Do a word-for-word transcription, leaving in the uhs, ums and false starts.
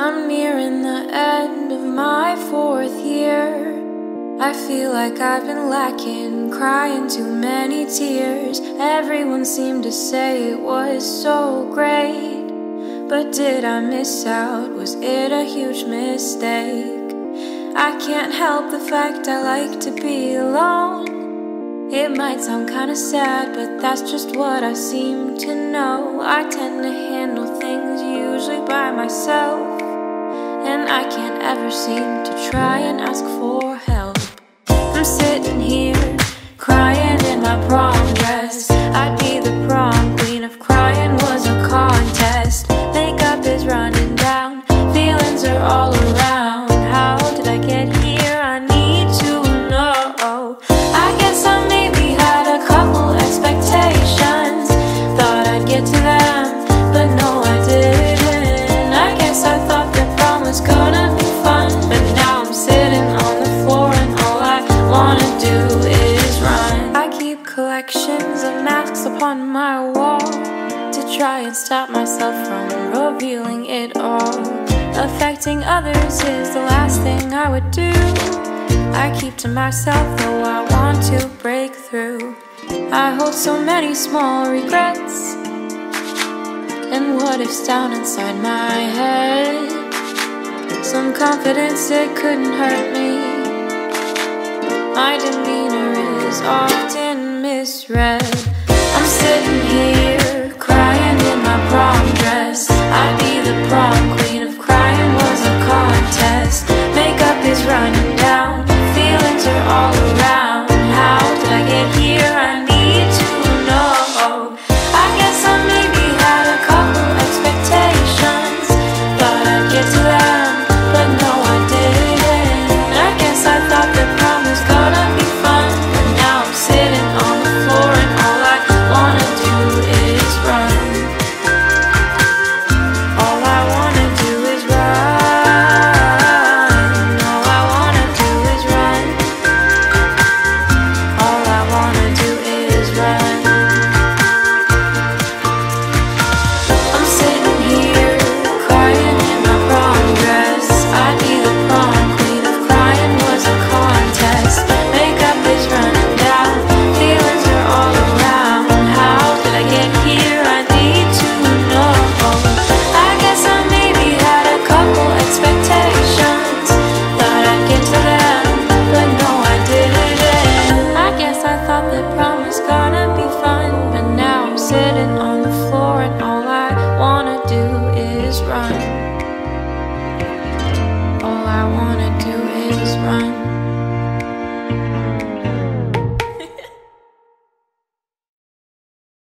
I'm nearing the end of my fourth year. I feel like I've been lacking, crying too many tears. Everyone seemed to say it was so great, but did I miss out? Was it a huge mistake? I can't help the fact I like to be alone. It might sound kinda sad, but that's just what I seem to know. I tend to handle things usually by myself, and I can't ever seem to try and ask for help. I'm sitting here, crying in my prom dress. I'd be the prom queen if crying was a contest. Makeup is running down, feelings are all around. How did I get here? I need to know. I guess I maybe had a couple expectations, thought I'd get to them, but no I didn't. I guess I thought that prom was gonna be fun, but now I'm sitting on the floor and all I wanna do is run. I keep collections of masks upon my wall to try and stop myself from revealing it all. Affecting others is the last thing I would do. I keep to myself though I want to break through. I hold so many small regrets and what ifs down inside my head. Some confidence, it couldn't hurt me. My demeanor is all